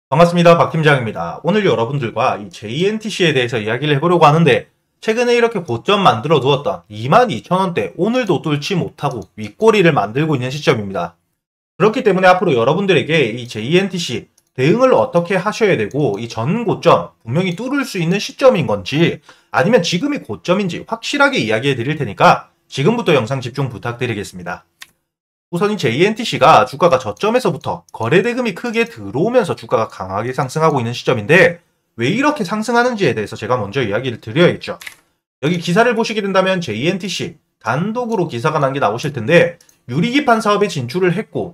반갑습니다. 박 팀장입니다. 오늘 여러분들과 이 JNTC에 대해서 이야기를 해보려고 하는데, 최근에 이렇게 고점 만들어 두었던 22,000원대 오늘도 뚫지 못하고 윗꼬리를 만들고 있는 시점입니다. 그렇기 때문에 앞으로 여러분들에게 이 JNTC 대응을 어떻게 하셔야 되고, 이 전 고점 분명히 뚫을 수 있는 시점인 건지 아니면 지금이 고점인지 확실하게 이야기해 드릴 테니까 지금부터 영상 집중 부탁드리겠습니다. 우선 이 JNTC가 주가가 저점에서부터 거래대금이 크게 들어오면서 주가가 강하게 상승하고 있는 시점인데, 왜 이렇게 상승하는지에 대해서 제가 먼저 이야기를 드려야겠죠. 여기 기사를 보시게 된다면 JNTC 단독으로 기사가 난 게 나오실 텐데, 유리기판 사업에 진출을 했고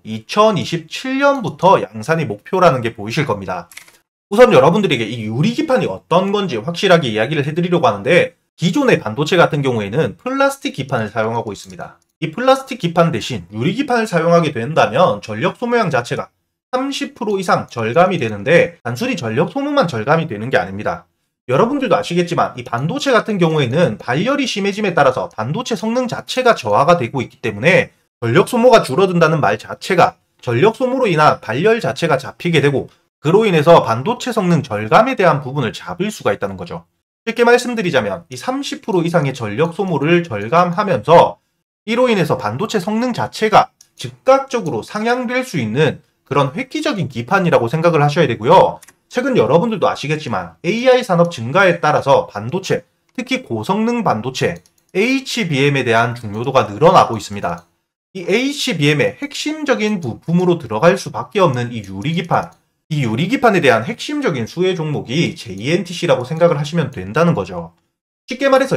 2027년부터 양산이 목표라는 게 보이실 겁니다. 우선 여러분들에게 이 유리기판이 어떤 건지 확실하게 이야기를 해드리려고 하는데, 기존의 반도체 같은 경우에는 플라스틱 기판을 사용하고 있습니다. 이 플라스틱 기판 대신 유리기판을 사용하게 된다면 전력 소모량 자체가 30% 이상 절감이 되는데, 단순히 전력 소모만 절감이 되는 게 아닙니다. 여러분들도 아시겠지만 이 반도체 같은 경우에는 발열이 심해짐에 따라서 반도체 성능 자체가 저하가 되고 있기 때문에, 전력 소모가 줄어든다는 말 자체가 전력 소모로 인한 발열 자체가 잡히게 되고, 그로 인해서 반도체 성능 절감에 대한 부분을 잡을 수가 있다는 거죠. 쉽게 말씀드리자면 이 30% 이상의 전력 소모를 절감하면서 이로 인해서 반도체 성능 자체가 즉각적으로 상향될 수 있는 그런 획기적인 기판이라고 생각을 하셔야 되고요. 최근 여러분들도 아시겠지만 AI 산업 증가에 따라서 반도체, 특히 고성능 반도체, HBM에 대한 중요도가 늘어나고 있습니다. 이 HBM의 핵심적인 부품으로 들어갈 수밖에 없는 이 유리기판, 이 유리기판에 대한 핵심적인 수혜 종목이 JNTC라고 생각을 하시면 된다는 거죠. 쉽게 말해서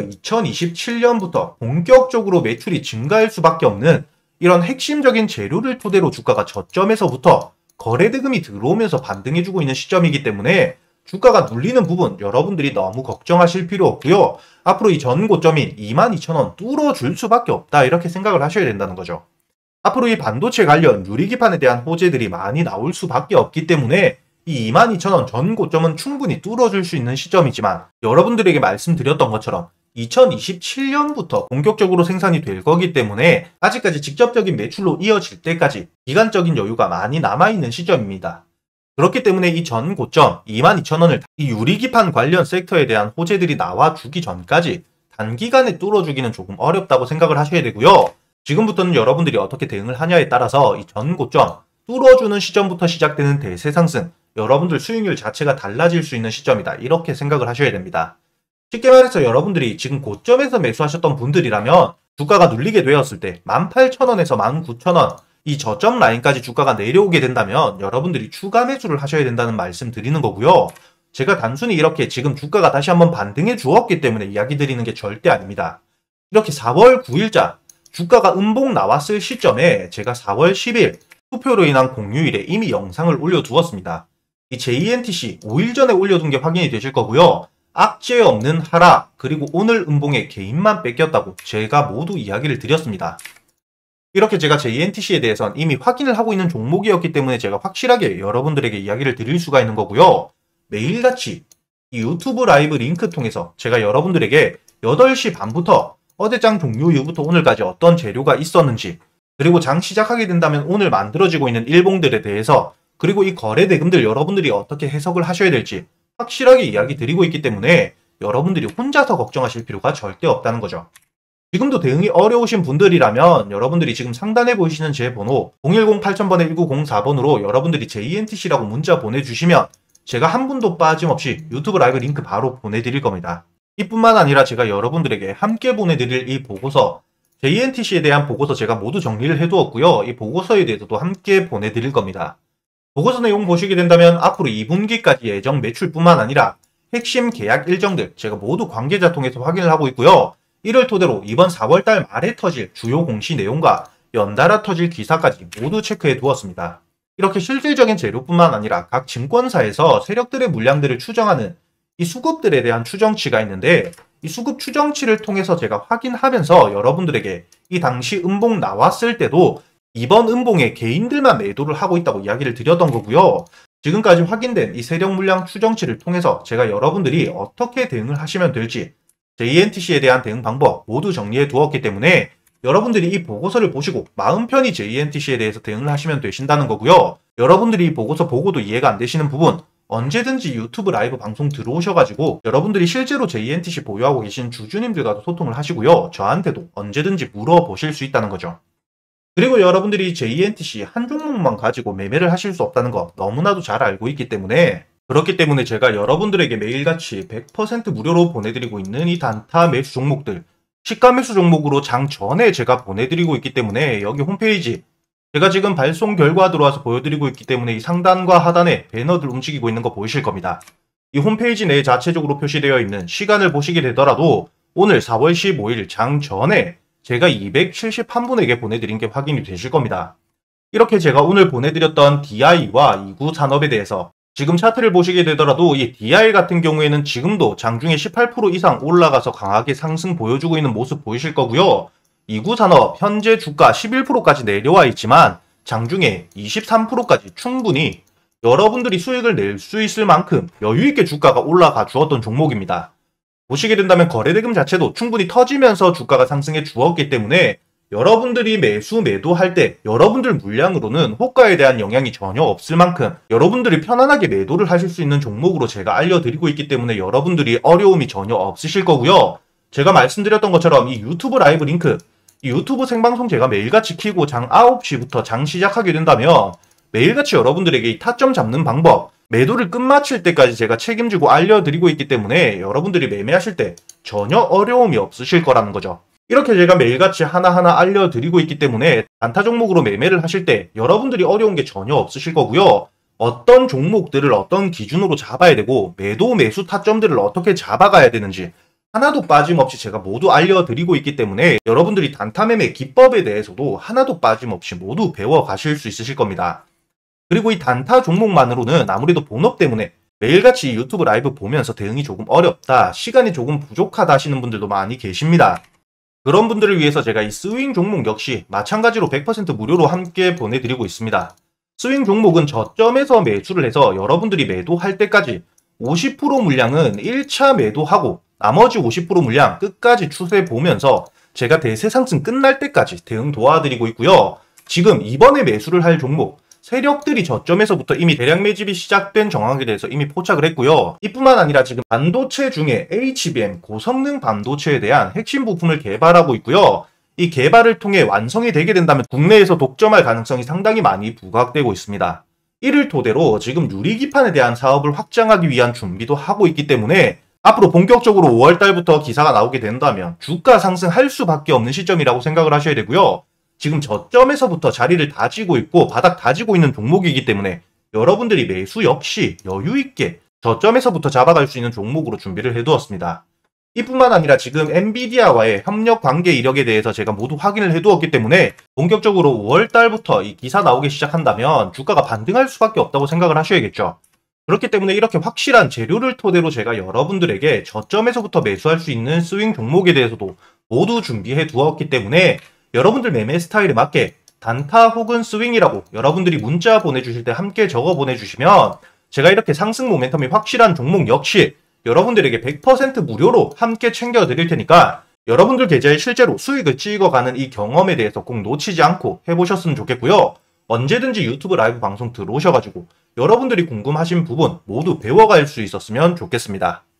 2027년부터 본격적으로 매출이 증가할 수밖에 없는 이런 핵심적인 재료를 토대로 주가가 저점에서부터 거래대금이 들어오면서 반등해주고 있는 시점이기 때문에, 주가가 눌리는 부분 여러분들이 너무 걱정하실 필요 없고요. 앞으로 이 전 고점인 22,000원 뚫어줄 수밖에 없다, 이렇게 생각을 하셔야 된다는 거죠. 앞으로 이 반도체 관련 유리기판에 대한 호재들이 많이 나올 수밖에 없기 때문에 이 22,000원 전 고점은 충분히 뚫어줄 수 있는 시점이지만, 여러분들에게 말씀드렸던 것처럼 2027년부터 본격적으로 생산이 될 거기 때문에 아직까지 직접적인 매출로 이어질 때까지 기간적인 여유가 많이 남아있는 시점입니다. 그렇기 때문에 이 전 고점 22,000원을 이 유리기판 관련 섹터에 대한 호재들이 나와주기 전까지 단기간에 뚫어주기는 조금 어렵다고 생각을 하셔야 되고요. 지금부터는 여러분들이 어떻게 대응을 하냐에 따라서 이 전 고점 뚫어주는 시점부터 시작되는 대세 상승, 여러분들 수익률 자체가 달라질 수 있는 시점이다, 이렇게 생각을 하셔야 됩니다. 쉽게 말해서 여러분들이 지금 고점에서 매수하셨던 분들이라면 주가가 눌리게 되었을 때 18,000원에서 19,000원 이 저점 라인까지 주가가 내려오게 된다면 여러분들이 추가 매수를 하셔야 된다는 말씀 드리는 거고요. 제가 단순히 이렇게 지금 주가가 다시 한번 반등해 주었기 때문에 이야기 드리는 게 절대 아닙니다. 이렇게 4월 9일자 주가가 음봉 나왔을 시점에 제가 4월 10일 투표로 인한 공휴일에 이미 영상을 올려두었습니다. 이 JNTC 5일 전에 올려둔 게 확인이 되실 거고요. 악재 없는 하락, 그리고 오늘 음봉에 개인만 뺏겼다고 제가 모두 이야기를 드렸습니다. 이렇게 제가 JNTC에 대해서는 이미 확인을 하고 있는 종목이었기 때문에 제가 확실하게 여러분들에게 이야기를 드릴 수가 있는 거고요. 매일같이 이 유튜브 라이브 링크 통해서 제가 여러분들에게 8시 반부터 어제장 종료 이후부터 오늘까지 어떤 재료가 있었는지, 그리고 장 시작하게 된다면 오늘 만들어지고 있는 일봉들에 대해서, 그리고 이 거래 대금들 여러분들이 어떻게 해석을 하셔야 될지 확실하게 이야기 드리고 있기 때문에 여러분들이 혼자서 걱정하실 필요가 절대 없다는 거죠. 지금도 대응이 어려우신 분들이라면 여러분들이 지금 상단에 보이시는 제 번호 010-8000번에 1904번으로 여러분들이 JNTC라고 문자 보내주시면 제가 한 분도 빠짐없이 유튜브 라이브 링크 바로 보내드릴 겁니다. 이뿐만 아니라 제가 여러분들에게 함께 보내드릴 이 보고서, JNTC에 대한 보고서 제가 모두 정리를 해두었고요. 이 보고서에 대해서도 함께 보내드릴 겁니다. 보고서 내용 보시게 된다면 앞으로 2분기까지 예정 매출뿐만 아니라 핵심 계약 일정들 제가 모두 관계자 통해서 확인을 하고 있고요. 이를 토대로 이번 4월달 말에 터질 주요 공시 내용과 연달아 터질 기사까지 모두 체크해 두었습니다. 이렇게 실질적인 재료뿐만 아니라 각 증권사에서 세력들의 물량들을 추정하는 이 수급들에 대한 추정치가 있는데, 이 수급 추정치를 통해서 제가 확인하면서 여러분들에게 이 당시 음봉 나왔을 때도 이번 음봉에 개인들만 매도를 하고 있다고 이야기를 드렸던 거고요. 지금까지 확인된 이 세력 물량 추정치를 통해서 제가 여러분들이 어떻게 대응을 하시면 될지 JNTC에 대한 대응 방법 모두 정리해 두었기 때문에 여러분들이 이 보고서를 보시고 마음 편히 JNTC에 대해서 대응을 하시면 되신다는 거고요. 여러분들이 보고서 보고도 이해가 안 되시는 부분 언제든지 유튜브 라이브 방송 들어오셔가지고 여러분들이 실제로 JNTC 보유하고 계신 주주님들과도 소통을 하시고요. 저한테도 언제든지 물어보실 수 있다는 거죠. 그리고 여러분들이 JNTC 한 종목만 가지고 매매를 하실 수 없다는 거 너무나도 잘 알고 있기 때문에 그렇기 때문에 제가 여러분들에게 매일같이 100% 무료로 보내드리고 있는 이 단타 매수 종목들 시가 매수 종목으로 장 전에 제가 보내드리고 있기 때문에 여기 홈페이지 제가 지금 발송 결과 들어와서 보여드리고 있기 때문에 이 상단과 하단에 배너들 움직이고 있는 거 보이실 겁니다. 이 홈페이지 내에 자체적으로 표시되어 있는 시간을 보시게 되더라도 오늘 4월 15일 장 전에 제가 271분에게 보내드린 게 확인이 되실 겁니다. 이렇게 제가 오늘 보내드렸던 DI와 이구 산업에 대해서 지금 차트를 보시게 되더라도 이 DI 같은 경우에는 지금도 장중에 18% 이상 올라가서 강하게 상승 보여주고 있는 모습 보이실 거고요. 이구 산업 현재 주가 11%까지 내려와 있지만 장중에 23%까지 충분히 여러분들이 수익을 낼 수 있을 만큼 여유있게 주가가 올라가 주었던 종목입니다. 보시게 된다면 거래대금 자체도 충분히 터지면서 주가가 상승해 주었기 때문에 여러분들이 매수 매도할 때 여러분들 물량으로는 호가에 대한 영향이 전혀 없을 만큼 여러분들이 편안하게 매도를 하실 수 있는 종목으로 제가 알려드리고 있기 때문에 여러분들이 어려움이 전혀 없으실 거고요. 제가 말씀드렸던 것처럼 이 유튜브 라이브 링크 이 유튜브 생방송 제가 매일같이 키고 장 9시부터 장 시작하게 된다면 매일같이 여러분들에게 이 타점 잡는 방법 매도를 끝마칠 때까지 제가 책임지고 알려드리고 있기 때문에 여러분들이 매매하실 때 전혀 어려움이 없으실 거라는 거죠. 이렇게 제가 매일같이 하나하나 알려드리고 있기 때문에 단타 종목으로 매매를 하실 때 여러분들이 어려운 게 전혀 없으실 거고요. 어떤 종목들을 어떤 기준으로 잡아야 되고 매도 매수 타점들을 어떻게 잡아가야 되는지 하나도 빠짐없이 제가 모두 알려드리고 있기 때문에 여러분들이 단타 매매 기법에 대해서도 하나도 빠짐없이 모두 배워가실 수 있으실 겁니다. 그리고 이 단타 종목만으로는 아무래도 본업 때문에 매일같이 유튜브 라이브 보면서 대응이 조금 어렵다, 시간이 조금 부족하다 하시는 분들도 많이 계십니다. 그런 분들을 위해서 제가 이 스윙 종목 역시 마찬가지로 100% 무료로 함께 보내드리고 있습니다. 스윙 종목은 저점에서 매수를 해서 여러분들이 매도할 때까지 50% 물량은 1차 매도하고 나머지 50% 물량 끝까지 추세 보면서 제가 대세 상승 끝날 때까지 대응 도와드리고 있고요. 지금 이번에 매수를 할 종목 세력들이 저점에서부터 이미 대량 매집이 시작된 정황에 대해서 이미 포착을 했고요. 이뿐만 아니라 지금 반도체 중에 HBM 고성능 반도체에 대한 핵심 부품을 개발하고 있고요. 이 개발을 통해 완성이 되게 된다면 국내에서 독점할 가능성이 상당히 많이 부각되고 있습니다. 이를 토대로 지금 유리기판에 대한 사업을 확장하기 위한 준비도 하고 있기 때문에 앞으로 본격적으로 5월달부터 기사가 나오게 된다면 주가 상승할 수밖에 없는 시점이라고 생각을 하셔야 되고요. 지금 저점에서부터 자리를 다지고 있고 바닥 다지고 있는 종목이기 때문에 여러분들이 매수 역시 여유있게 저점에서부터 잡아갈 수 있는 종목으로 준비를 해두었습니다. 이뿐만 아니라 지금 엔비디아와의 협력 관계 이력에 대해서 제가 모두 확인을 해두었기 때문에 본격적으로 5월달부터 이 기사 나오기 시작한다면 주가가 반등할 수밖에 없다고 생각을 하셔야겠죠. 그렇기 때문에 이렇게 확실한 재료를 토대로 제가 여러분들에게 저점에서부터 매수할 수 있는 스윙 종목에 대해서도 모두 준비해 두었기 때문에 여러분들 매매 스타일에 맞게 단타 혹은 스윙이라고 여러분들이 문자 보내주실 때 함께 적어 보내주시면 제가 이렇게 상승 모멘텀이 확실한 종목 역시 여러분들에게 100% 무료로 함께 챙겨드릴 테니까 여러분들 계좌에 실제로 수익을 찍어가는 이 경험에 대해서 꼭 놓치지 않고 해보셨으면 좋겠고요. 언제든지 유튜브 라이브 방송 들어오셔가지고 여러분들이 궁금하신 부분 모두 배워갈 수 있었으면 좋겠습니다.